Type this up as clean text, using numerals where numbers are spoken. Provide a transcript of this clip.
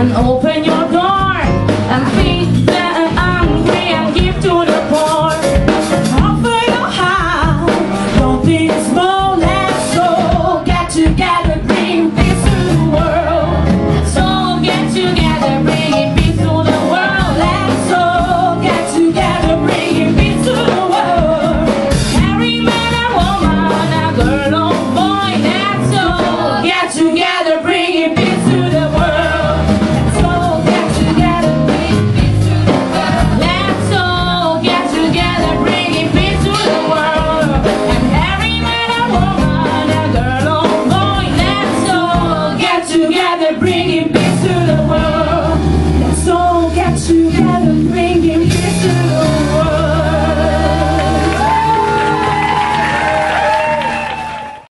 and open your door and feed the hungry and give to the poor. Offer your heart, don't be small, let's all get together, bring peace to the world. Let's all get together, bring peace to the world. Let's all get together, bring peace to the world. Every man and woman, a girl or boy, let's all get together, bring peace to the world. Let's all get together, bring peace to the world. Let's all get together, bring peace to the world. And every man and woman, a girl or boy, let's all get together, bring peace to the world. Let's all get together, bring